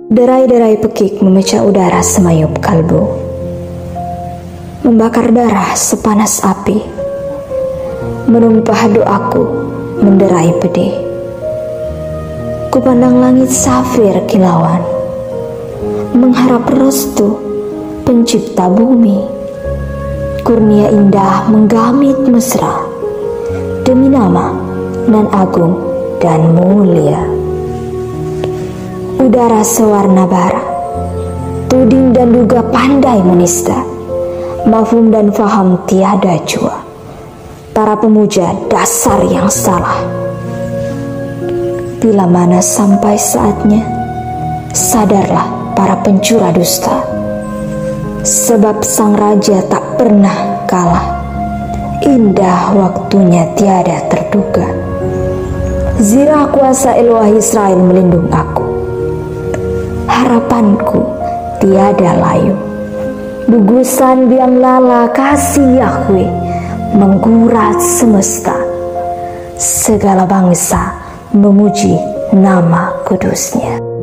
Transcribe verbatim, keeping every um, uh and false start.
Derai-derai pekik memecah udara semayup kalbu, membakar darah sepanas api, menumpah doaku menderai pedih. Kupandang langit safir kilauan, mengharap restu pencipta bumi. Kurnia indah menggamit mesra, demi nama nan agung dan mulia. Udara sewarna bara, tuding dan duga pandai menista, mafhum dan faham tiada jua. Para pemuja dasar yang salah. Bila mana sampai saatnya, sadarlah para pencura dusta, sebab sang raja tak pernah kalah. Indah waktunya tiada terduga. Zirah kuasa Eloah Israel melindung aku. Harapanku tiada layu. Gugusan biang lala kasih Yahweh menggurat semesta. Segala bangsa memuji nama kudusnya.